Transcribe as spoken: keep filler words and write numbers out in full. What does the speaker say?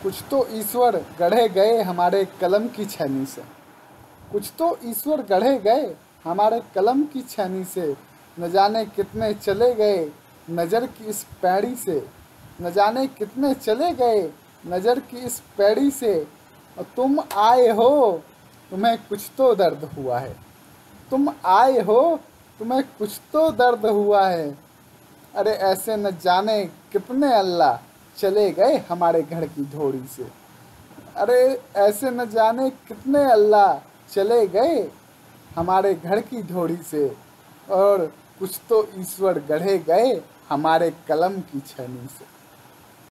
कुछ तो ईश्वर गढ़े गए हमारे कलम की छेनी से, कुछ तो ईश्वर गढ़े गए हमारे कलम की छेनी से। न जाने कितने चले गए नज़र की इस पैड़ी से, न जाने कितने चले गए नज़र की इस पैड़ी से। और तुम आए हो तुम्हें कुछ तो दर्द हुआ है, तुम आए हो तुम्हें कुछ तो दर्द हुआ है। अरे ऐसे न जाने कितने अल्लाह चले गए हमारे घर की धोड़ी से, अरे ऐसे न जाने कितने अल्लाह चले गए हमारे घर की धोड़ी से। और कुछ तो ईश्वर गढ़े गए हमारे कलम की छेनी से।